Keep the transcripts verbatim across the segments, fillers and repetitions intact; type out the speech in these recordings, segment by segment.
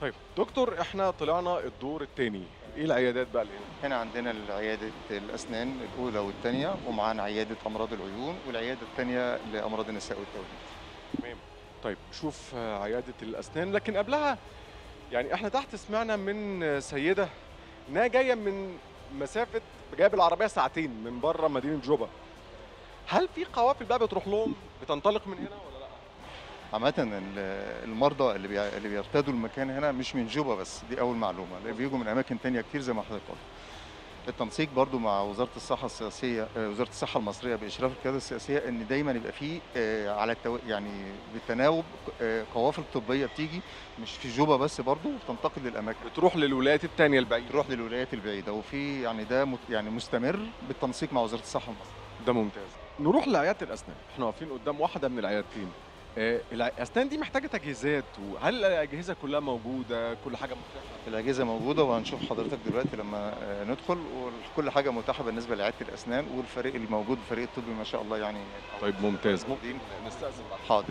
طيب دكتور، احنا طلعنا الدور الثاني، ايه العيادات بقى اللي هنا؟ هنا عندنا عيادة الأسنان الأولى والثانية، ومعانا عيادة أمراض العيون، والعيادة الثانية لأمراض النساء والتوليد. تمام. طيب شوف آه، عيادة الأسنان، لكن قبلها يعني احنا تحت سمعنا من آه، سيدة انها جاية من مسافة، جاية بالعربية ساعتين من بره مدينة جوبا. هل في قوافل بقى بتروح لهم بتنطلق من هنا ولا لا؟ عامة ال- المرضى اللي بي- اللي بيرتادوا المكان هنا مش من جوبا بس، دي أول معلومة، اللي بيجوا من أماكن تانية كتير زي ما حضرتك قلت. التنسيق برضو مع وزارة الصحة السياسية، آه، وزارة الصحة المصرية بإشراف القيادة السياسية، إن دايما يبقى فيه آه، على التو... يعني بالتناوب آه، قوافل طبية بتيجي مش في جوبا بس، برضو بتنتقل للأماكن، بتروح للولايات التانية البعيدة. تروح للولايات البعيدة، وفي يعني ده مت... يعني مستمر بالتنسيق مع وزارة الصحة المصرية. ده ممتاز. نروح لعيادة الأسنان، احنا واقفين قدام واحدة من العيادتين. آه، الأسنان دي محتاجة تجهيزات، وهل الأجهزة كلها موجودة، كل حاجة متاحة؟ الأجهزة موجودة، وهنشوف حضرتك دلوقتي لما آه، ندخل، وكل حاجة متاحة بالنسبة لعيادة الأسنان، والفريق اللي موجود الفريق الطبي ما شاء الله يعني. طيب ممتاز، ممكن موجودين. نستأذن بعد. حاضر.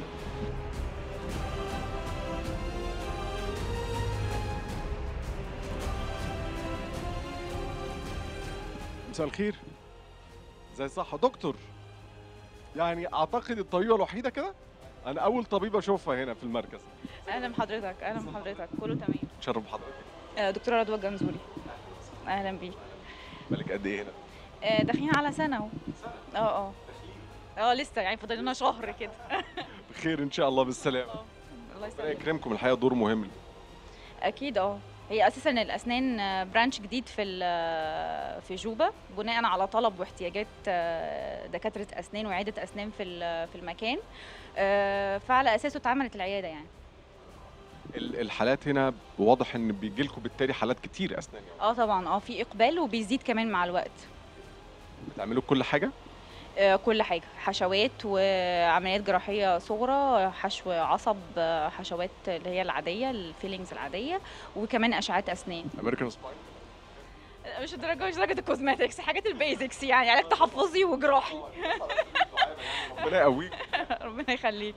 مساء الخير. زي صح دكتور؟ يعني اعتقد الطبيبه الوحيده كده، انا اول طبيبه اشوفها هنا في المركز. اهلا بحضرتك، اهلا بحضرتك، كله تمام. تشرف بحضرتك. آه، دكتوره رضوى الجنزوري. اهلا بيك. بالك قد ايه هنا؟ آه، داخلين على سنه اهو. اه اه اه لسه يعني فاضل لنا شهر كده. بخير ان شاء الله، بالسلامه. اه الله ربنا يسلمك. يكرمكم، الحقيقه دور مهم. اكيد اه. هي اساسا الاسنان آه، برانش جديد في ال- آه، في جوبا، بناء على طلب واحتياجات آه، دكاتره اسنان وعياده اسنان في ال- في المكان. آه، فعلى اساسه اتعملت العياده يعني. ال- الحالات هنا واضح ان بيجي لكم بالتالي حالات كتير اسنان، يعني اه طبعا، اه في اقبال وبيزيد كمان مع الوقت. بتعملوا كل حاجه. آه، كل حاجة، حشوات وعمليات جراحية صغرى، حشو عصب، آه، حشوات اللي هي العادية، الفيلينجز العادية، وكمان أشعات أسنان. امريكان سباين. مش الدرجة مش درجة الكوزماتكس، حاجات البيزكس يعني، علاج تحفظي وجراحي. ربنا يقويك. ربنا يخليك.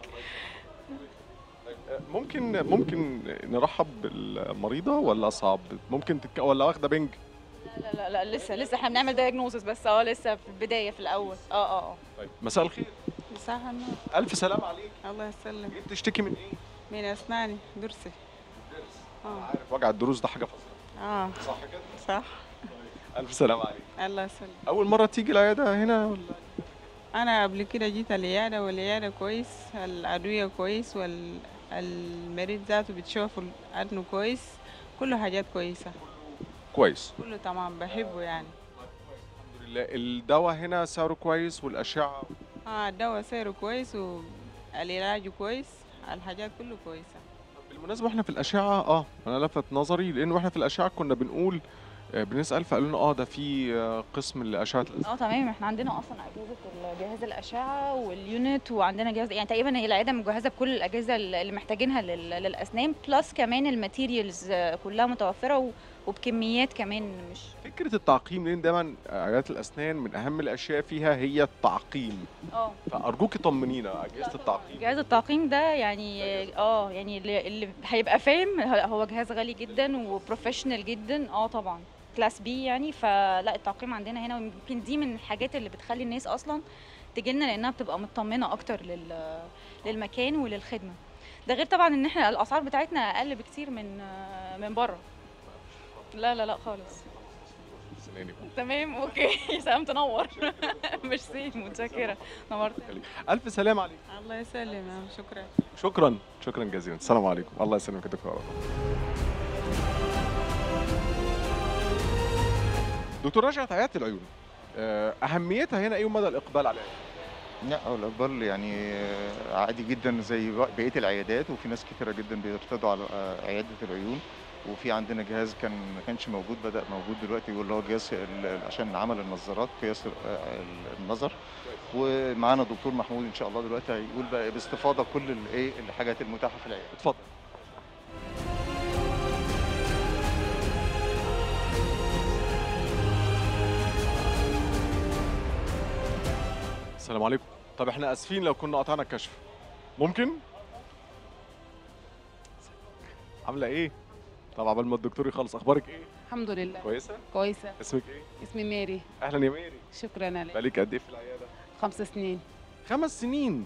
ممكن ممكن نرحب بالمريضه ولا صعب؟ ممكن تك... ولا واخده بنج؟ لا لا لا لسه لسه احنا بنعمل دايجنوزس بس، اه لسه في البداية في الأول. اه اه اه طيب مساء الخير. صح النور. الف سلام عليك. الله يسلمك. ايه بتشتكي من ايه؟ من أسناني درسي. الضرس. اه عارف وجع الضروس ده حاجه فظيعه، اه صح كده؟ صح. الف سلام عليك. الله يسلمك. اول مره تيجي العياده هنا ولا؟ أنا قبل كده جيت العيادة، والعيادة كويس، الأدوية كويس، والمريض ذاته بتشوف عنه كويس، كله حاجات كويسة، كويس كله تمام، بحبه يعني. الحمد لله. الدواء هنا سعره كويس والاشعه؟ اه الدواء سعره كويس، والعلاج كويس، الحاجات كله كويسة. بالمناسبه احنا في الاشعه، اه انا لفت نظري لان واحنا في الاشعه كنا بنقول آه، بنسال، فقالوا لنا اه ده في آه، قسم لاشعه الأسنان. اه تمام. احنا عندنا اصلا اجهزه جهاز الاشعه واليونت، وعندنا جهاز يعني تقريبا هي العياده مجهزه بكل الاجهزه اللي محتاجينها لل- للاسنان، بلس كمان الماتيريالز كلها متوفره و- وبكميات كمان مش. فكره التعقيم، لان دايما عيادات الاسنان من اهم الاشياء فيها هي التعقيم، اه فارجوك طمنينا اجهزه التعقيم. جهاز التعقيم ده يعني اه يعني اللي اللي هيبقى فاهم هو جهاز غالي جدا وبروفيشنال جدا. اه طبعا كلاس بي يعني. فلا التعقيم عندنا هنا، ويمكن دي من الحاجات اللي بتخلي الناس اصلا تجيلنا، لانها بتبقى مطمنه اكتر لل للمكان وللخدمه. ده غير طبعا ان احنا الاسعار بتاعتنا اقل بكتير من من بره. لا لا لا خالص. سناني. تمام اوكي. سلام تنور. ميرسي متشكره، نورت. الف سلام عليك. الله يسلمك، شكرا. شكرا شكرا جزيلا. السلام عليكم. الله يسلمك يا دكتور. دكتور رجعت عياده العيون، آه، اهميتها هنا ايه ومدى الاقبال عليها؟ لا، هو الإقبال يعني آه، عادي جدا زي بقية العيادات، وفي ناس كتيرة جدا بيرتضوا على آه، عيادة العيون. وفي عندنا جهاز كان ما كانش موجود، بدأ موجود دلوقتي، واللي هو جهاز ال- عشان عمل النظارات، قياس آه، النظر. ومعانا دكتور محمود ان شاء الله دلوقتي هيقول بقى باستفاضه كل الايه الحاجات المتاحه في العياده. اتفضل. السلام عليكم. طب احنا اسفين لو كنا قطعنا الكشف، ممكن؟ عامله ايه؟ طب عبال ما الدكتور يخلص، اخبارك ايه؟ الحمد لله كويسه؟ كويسة. اسمك ايه؟ اسمي ميري. اهلا يا ميري. شكرا عليك. بقالك قد ايه في العياده؟ خمس سنين. خمس سنين.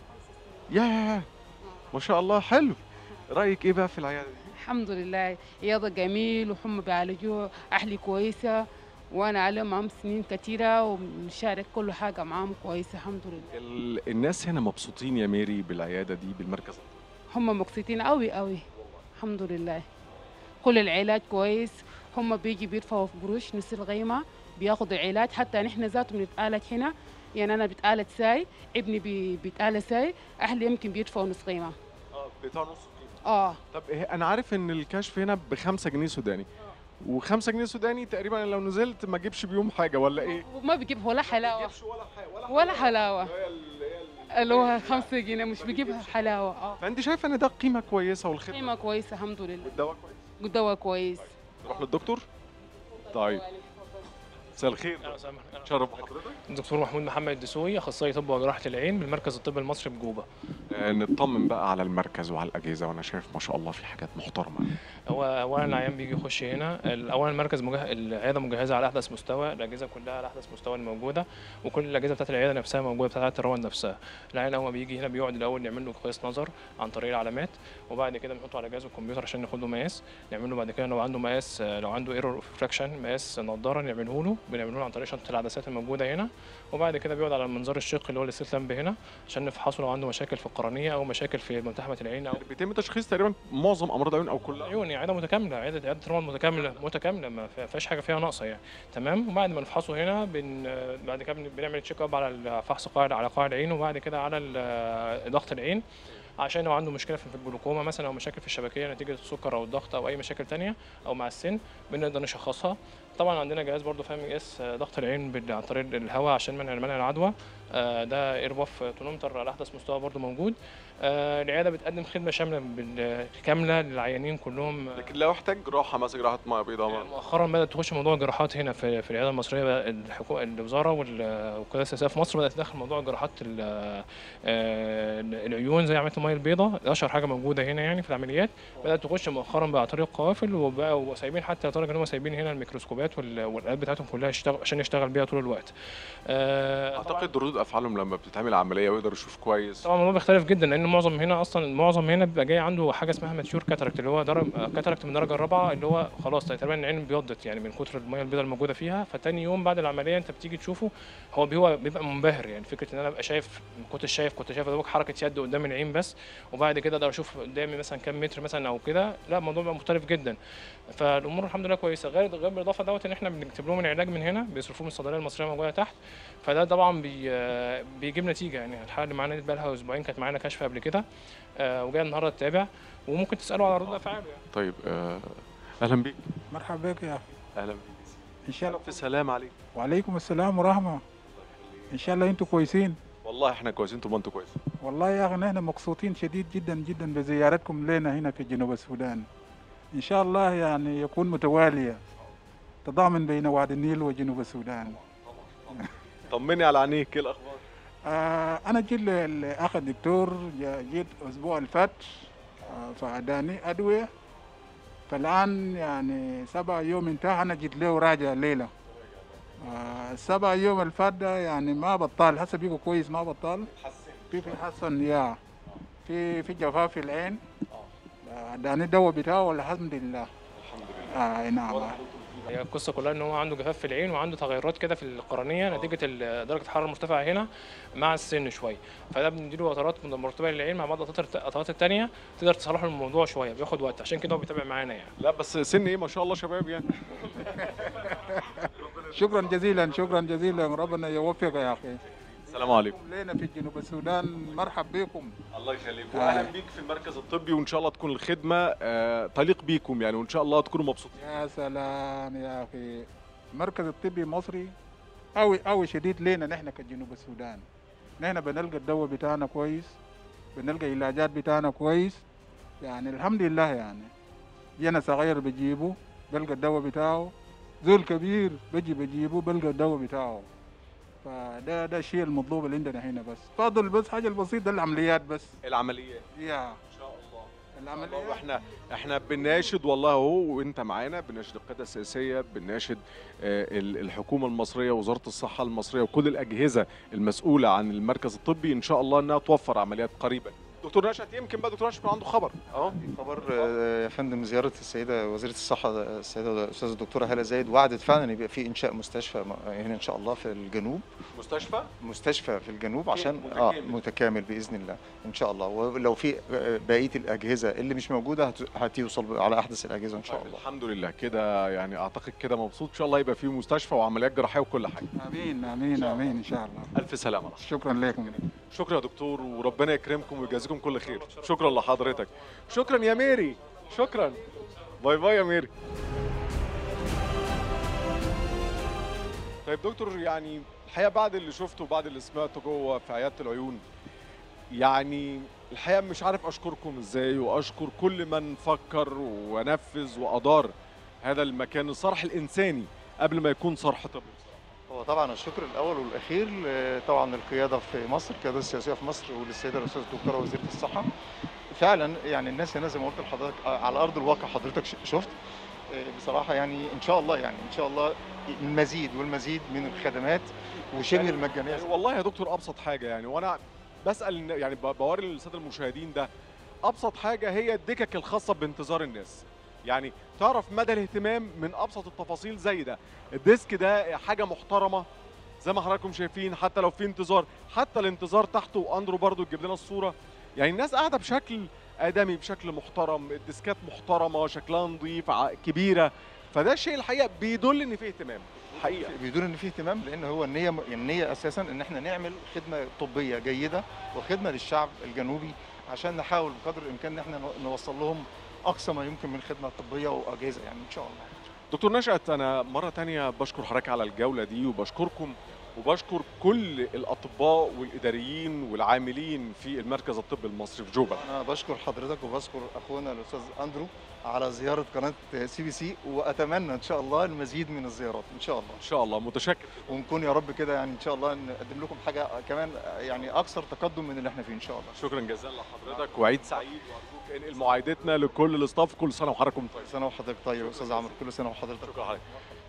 ياه ما شاء الله، حلو. رايك ايه بقى في العياده دي؟ الحمد لله، عيادة جميل وهم بيعالجوه، أهلي كويسة وأنا عليهم معاهم سنين كتيرة ومشارك كل حاجة معاهم كويسة الحمد لله. ال... الناس هنا مبسوطين يا ميري بالعياده دي، بالمركز؟ هم مبسوطين قوي قوي الحمد لله. كل العلاج كويس، هم بيجي بيدفعوا في قروش نص القيمة بياخدوا العلاج، حتى نحن ذاتهم بنتعالج هنا، يعني أنا بتعالج ساي، ابني بي- بيتعالج ساي، أهلي يمكن بيدفعوا نص قيمة. اه بتاع نص. اه طب إيه، انا عارف ان الكشف هنا بخمسة جنيه سوداني، وخمسة جنيه سوداني تقريبا لو نزلت ما اجيبش بيهم حاجه ولا ايه؟ ما بيجيب ولا ما حلاوة بتجيبش ولا حاجه ولا ولا حلاوة، اللي هي ال- اللي هي ال- اللي هو خمسة جنيه مش بيجيبها حلاوة. اه فانت شايفه ان ده قيمه كويسه والخدمه قيمة كويسة الحمد لله، والدواء كويس؟ والدواء كويس. نروح للدكتور. طيب مساء الخير، أهلا وسهلا. شرف بحضرتك. الدكتور محمود محمد الدسوقي، اخصائي طب وجراحه العين بالمركز الطبي المصري بجوبه. آه، نطمن بقى على المركز وعلى الاجهزه، وانا شايف ما شاء الله في حاجات محترمه. هو اولا العيان بيجي يخش هنا، اولا المركز مجه... العياده مجهزه على احدث مستوى، الاجهزه كلها على احدث مستوى الموجوده، وكل الاجهزه بتاعت العياده نفسها موجوده بتاعت الروان نفسها. العيان اول ما بيجي هنا بيقعد الاول نعمل له قياس نظر عن طريق العلامات، وبعد كده بنحطه على جهاز الكمبيوتر عشان ناخد له مقاس، نعمل له بعد كده لو عنده مقاس، لو عنده ايرور اوف فراكشن مقاس نظاره نعمله له، بنعمله له عن طريق شنطه العدسات الموجوده هنا، وبعد كده بيقعد على المنظار الشق اللي هو الستيت لامب هنا عشان نفحصه لو عنده مشاكل في القرنيه او مشاكل في ملتحمه العين او بيتم تشخيص تقريبا معظم امراض العيون او كلها. عيون. عياده متكامله، عياده عياده روان متكامله متكامله ما فيهاش حاجه فيها ناقصه يعني. تمام. وبعد ما نفحصه هنا بن بعد كده بنعمل تشيك اب على فحص قاعد على قاع العين، وبعد كده على ال- ضغط العين عشان لو عنده مشكله في الجلوكوما مثلا او مشاكل في الشبكيه نتيجه السكر او الضغط او اي مشاكل تانية او مع السن بنقدر نشخصها. طبعا عندنا جهاز برضه فاهم يقيس ضغط العين بال- عن طريق الهواء عشان منع منع العدوى، آه، ده ايرباف تونومتر على احدث مستوى برضه موجود. آه، العياده بتقدم خدمه شامله بال- كامله للعيانين كلهم. لكن لو احتاج جراحه مثلا جراحه ميه بيضاء، مؤخرا بدات تخش موضوع الجراحات هنا في في العياده المصريه، بقى الحكومه الوزاره وال- والقياده السياسيه في مصر بدات تدخل موضوع جراحات ال- آه، العيون زي عمليه الميه البيضاء، اشهر حاجه موجوده هنا يعني في العمليات. بدات تخش مؤخرا بقى طريق قوافل، وبقى سايبين حتى لدرجه ان هم سايبين هنا الميكروسكوبات وال- والالات بتاعتهم كلها يشتغل عشان يشتغل بيها طول الوقت. آه، اعتقد ردود افعالهم لما بتتعمل عمليه ويقدر يشوف كويس. طبعا الموضوع بيختلف جدا لان معظم هنا اصلا معظم هنا بيبقى جاي عنده حاجه اسمها ماتيور كاتاراكت، اللي هو درجه كاتاراكت من الدرجه الرابعه، اللي هو خلاص تقريبا العين بيضت يعني من كتر الميه البيضاء الموجوده فيها، فتاني يوم بعد العمليه انت بتيجي تشوفه هو بي- هو بيبقى منبهر يعني فكره ان انا ابقى شايف، كنت شايف كنت شايف دوك حركه يد قدام العين بس، وبعد كده اقدر اشوف قدامي مثلا كام متر مثلا او كده، لا الموضوع بقى مختلف جدا. فالامور الحمد لله كويسه، غير غير بالاضافه دوت ان احنا بنكتب لهم العلاج من هنا بيصرفوه من الصيدليه المصريه موجوده تحت، فده طبعا بي بيجيب نتيجه يعني. الحاله اللي معانا دي بقى لها اسبوعين كانت معانا كشف قبل كده، آه، وجايه النهارده تتابع، وممكن تسالوا على ردود افعاله يعني. طيب آه، اهلا بيك. مرحبا بك يا اخي. اهلا بيك. ان شاء الله. الف سلام عليك. وعليكم السلام ورحمه. ان شاء الله انتم كويسين. والله احنا كويسين طول ما انتوا كويسين. والله يا اخي نحن مبسوطين شديد جدا جدا بزيارتكم لنا هنا في جنوب السودان. ان شاء الله يعني يكون متواليه تضامن بين وادي النيل وجنوب السودان. طمني على عينيك، ايه الاخبار؟ آه انا جيت الاخ الدكتور جا- جيت الاسبوع اللي فات، آه فاداني ادويه، فالان يعني سبع يوم انتهى، انا جيت له راجع الليله. آه السبع يوم اللي فات ده يعني ما بطال، هسه بيقوا كويس ما بطال. في في حسن يا في في جفاف في العين. آه، اداني الدواء بتاعه والحمد لله. الحمد لله. اه نعم. هي القصه كلها ان هو عنده جفاف في العين وعنده تغيرات كده في القرنيه نتيجه ال- درجه الحراره المرتفعه هنا مع السن شويه، فده بنديله قطرات مرتبه للعين مع بعض القطرات القطرات الثانيه تقدر تصلح له الموضوع شويه، بياخد وقت عشان كده هو بيتابع معانا يعني. لا بس سن ايه ما شاء الله شباب يعني. شكرا جزيلا شكرا جزيلا، ربنا يوفقك يا اخي. السلام عليكم. لنا في جنوب السودان، مرحب بكم. الله يخليكم، آه. واهلا بيك في المركز الطبي، وان شاء الله تكون الخدمه آه، تليق بيكم يعني، وان شاء الله تكونوا مبسوطين. يا سلام يا اخي، المركز الطبي المصري قوي قوي شديد لنا نحن كجنوب السودان. نحن بنلقى الدواء بتاعنا كويس، بنلقى العلاجات بتاعنا كويس، يعني الحمد لله يعني. جينا صغير بجيبه بلقى الدواء بتاعه، زول كبير بجي بجيبه بلقى الدواء بتاعه. فده ده الشيء المطلوب اللي عندنا هنا، بس فاضل بس حاجه البسيطه ده العمليات بس. العمليات يا ان شاء الله. العمليات واحنا احنا بنناشد والله اهو، وانت معانا بنناشد القياده السياسيه، بنناشد آه، ال- الحكومه المصريه، وزاره الصحه المصريه، وكل الاجهزه المسؤوله عن المركز الطبي ان شاء الله انها توفر عمليات قريبا. دكتور نشأت يمكن بقى دكتور نشأت يكون عنده خبر اهو. خبر آه، يا فندم، زياره السيده وزيره الصحه السيده الاستاذه الدكتوره هاله زايد وعدت فعلا يبقى في انشاء مستشفى م- هنا ان شاء الله في الجنوب. مستشفى مستشفى في الجنوب عشان متكامل. اه متكامل باذن الله ان شاء الله. ولو في آه، بقيه الاجهزه اللي مش موجوده هت- هتوصل على احدث الاجهزه ان شاء طيب الله. الحمد لله كده، يعني اعتقد كده مبسوط ان شاء الله يبقى فيه مستشفى وعمليات جراحيه وكل حاجه. امين امين امين ان شاء الله. الف سلامه. شكرا لكم. شكرا يا دكتور، وربنا يكرمكم ويجازيكم كل خير. شكرا لحضرتك. شكرا يا ميري. شكرا. باي باي يا ميري. طيب دكتور، يعني الحقيقه بعد اللي شفته وبعد اللي سمعته جوه في عياده العيون، يعني الحقيقه مش عارف اشكركم ازاي، واشكر كل من فكر ونفذ وادار هذا المكان، الصرح الانساني قبل ما يكون صرح طبي. هو طبعا الشكر الاول والاخير ل- طبعا القياده في مصر، القياده السياسيه في مصر، وللسيده الاستاذه الدكتوره وزيره الصحه. فعلا يعني الناس هنا زي ما قلت لحضرتك آه، على ارض الواقع حضرتك ش- شفت آه، بصراحه يعني ان شاء الله يعني ان شاء الله المزيد والمزيد من الخدمات وشبه يعني- المجانيه. يعني والله يا دكتور ابسط حاجه، يعني وانا بسال الن- يعني ب- بوري للساده المشاهدين ده، ابسط حاجه هي الدكك الخاصه بانتظار الناس. يعني تعرف مدى الاهتمام من ابسط التفاصيل زي ده. الديسك ده حاجه محترمه زي ما حضراتكم شايفين، حتى لو في انتظار، حتى الانتظار تحته، واندرو برضو تجيب لنا الصوره. يعني الناس قاعده بشكل ادمي، بشكل محترم، الديسكات محترمه، شكلها نظيف، ع- كبيره. فده شيء الحقيقه بيدل ان في اهتمام حقيقه. بدون ان في اهتمام، لان هو النيه النيه اساسا ان احنا نعمل خدمه طبيه جيده وخدمه للشعب الجنوبي، عشان نحاول بقدر الامكان ان احنا نو- نوصل لهم اقصى ما يمكن من خدمه طبيه واجهزه يعني ان شاء الله. دكتور نشأت، أنا مرة تانية بشكر حضرتك على الجولة دي، وبشكركم وبشكر كل الأطباء والإداريين والعاملين في المركز الطبي المصري في جوبا. انا بشكر حضرتك وبشكر اخونا الاستاذ اندرو على زياره قناه سي بي سي، واتمنى ان شاء الله المزيد من الزيارات ان شاء الله، إن شاء الله متشكر. ونكون يا رب كده يعني ان شاء الله نقدم لكم حاجه كمان يعني اكثر تقدم من اللي احنا فيه ان شاء الله. شكرا جزيلا لحضرتك، وعيد سعيد، وأرجوك انقل معايدتنا لكل الاستاف. كل سنة وحضراتكم طيب. كل سنه وحضرتك طيب يا استاذ عمرو، كل سنه وحضرتك شكرا لحضرتك.